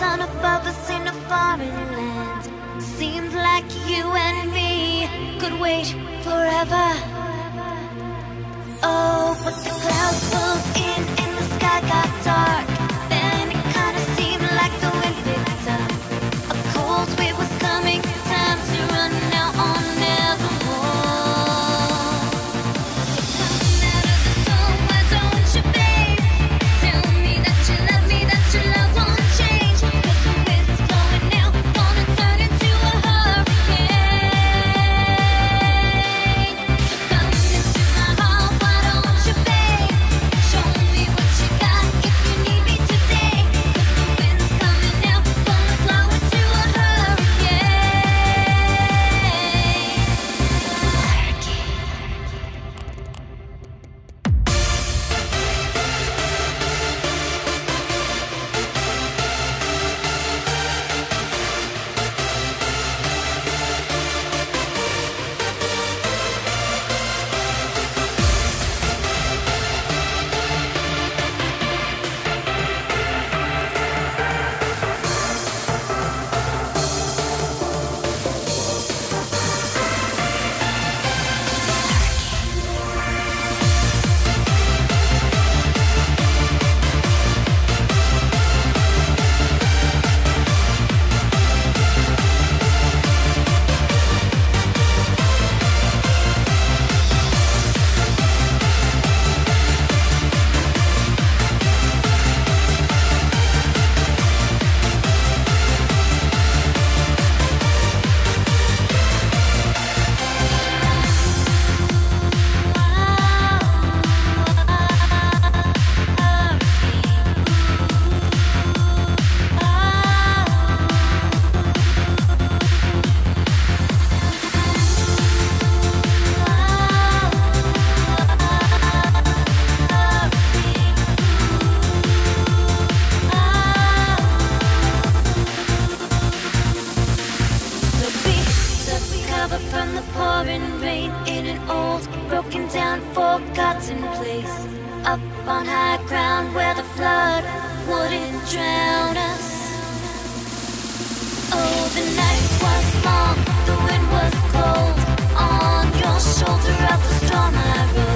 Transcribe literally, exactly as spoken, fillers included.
sun above us in a foreign land. Seemed like you and me could wait forever. Oh, but the clouds pulled in and the sky got dark. Then it kinda seemed like the wind picked up. A cold wave was coming, time to run now on nevermore. So come out of the storm, why don't you, babe? Tell me that you love me, that your love won't change. 'Cause the wind's blowing now, gonna turn into a hurricane. So come into my heart, why don't you, babe? Show me what you got if you need me today. 'Cause the wind's coming now, gonna blow into a from the pouring rain in an old, broken down, forgotten place. Up on high ground where the flood wouldn't drown us. Oh, the night was long, the wind was cold. On your shoulder of the storm I rode.